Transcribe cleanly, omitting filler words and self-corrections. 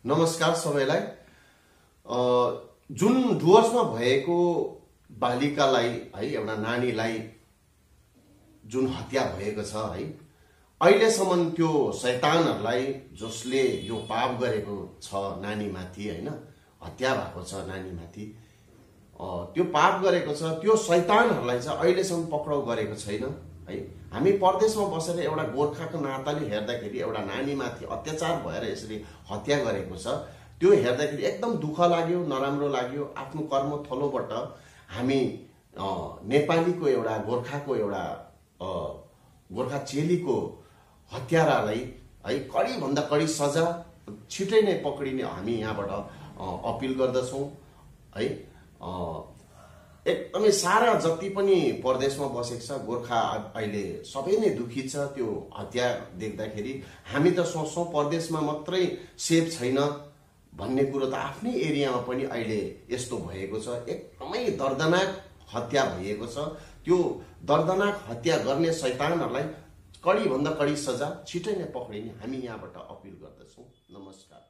नमस्कार सबैलाई। जुन डुवर्समा भएको बालिकालाई है एउटा नानीलाई जुन हत्या भएको छ है, अहिलेसम्म त्यो शैतानहरूलाई जसले यो पाप गरेको छ नानीमाथि हैन, हत्या भएको छ नानीमाथि, त्यो पाप गरेको छ त्यो शैतानहरूलाई चाहिँ अहिलेसम्म पक्राउ गरेको छैन है। हामी परदेशमा बसेर एउटा गोर्खाको नाताले हेर्दाखेरि एउटा नानीमाथि अत्याचार भएर यसरी हत्या गरेको छ, त्यो हेर्दाखेरि एकदम दुःख लाग्यो, नराम्रो लाग्यो। आफ्नो कर्म थलोबाट हामी नेपालीको एउटा गोर्खाको एउटा गोर्खा चेलीको हत्यारालाई है कडी भन्दा कडी सजा छिटै नै पक्रिने हामी यहाँबाट अपिल गर्दछौं है। एकदमै सारा जति पनि परदेशमा बसेको छ गोर्खा अहिले सबै नै दुखी छ त्यो हत्या देख्दाखेरि। हामी त सोच्छौं परदेशमा मात्रै सेफ छैन भन्ने कुरो त आफ्नै एरियामा पनि अहिले यस्तो भएको छ। एकदमै दर्दनाक हत्या भएको छ। त्यो दर्दनाक हत्या गर्ने शैतानहरूलाई कडी भन्दा कडी सजा छिटै नै पक्रिने हामी यहाँबाट अपिल गर्दछौं। नमस्कार।